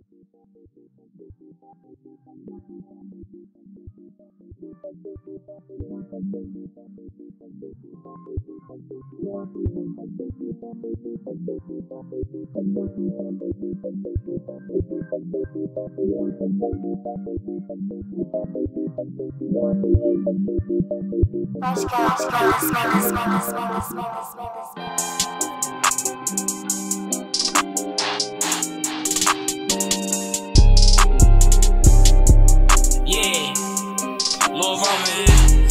Lil' Roman,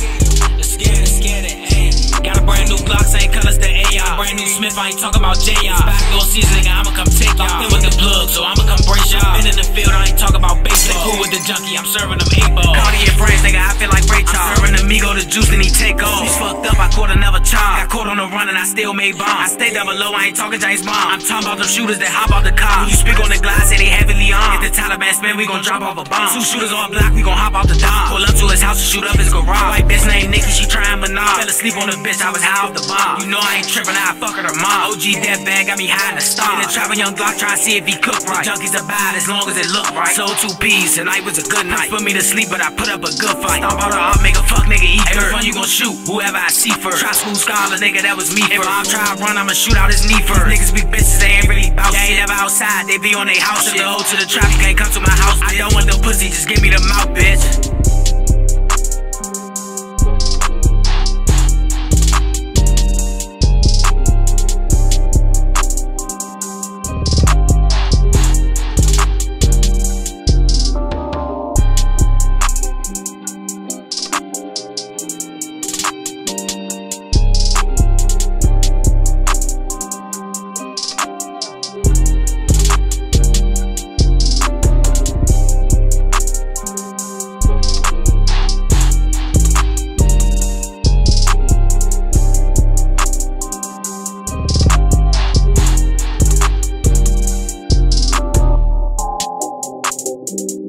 let's get it, ayy. Got a brand new Glock, same colors the AR. Brand new Smith, I ain't talking about JR. Back season, nigga, I'ma come take y'all. Been with the plug, so I'ma come brace y'all. Been in the field, I ain't talking about baseball. Cool with the junkie, I'm serving them 8 ball. Cardi and friends, nigga, I feel like Ray Charles. I'm serving Amigo the juice, and he take off. He's fucked up, I caught another charge. Got caught on the run, and I still made bombs. I stay double low, I ain't talking James Bond. I'm talking about them shooters that hop out the car. When you speak on the glass, say they heavily armed. If the Taliban spin, we gon' drop off a bomb. 2 shooters on block, we gon' hop out the dime. Pull up to his house and shoot up his garage. White bitch named Nikki, she tryin' menage. Fell asleep on the bitch, I was high off the bomb. You know I ain't trippin', I fuck her mom. OG death bag got me high in the star. In the trap, a young Glock try to see if he cook right. The junkies are bad as long as it look right. Sold 2 P's, tonight was a good night. Put me to sleep, but I put up a good fight. Stomp out her up, make a fuck nigga eat dirt. Every fun you gon' shoot, whoever I see first. Try school scholar, nigga, that was me first. If I'm try to run, I'ma shoot out his knee first. Niggas be bitches, they ain't really bout shit. They ain't never outside, they be on their house shit. The hoe to the trap, you can't come to my house, bitch. I don't want no pussy, just give me the mouth, bitch. you.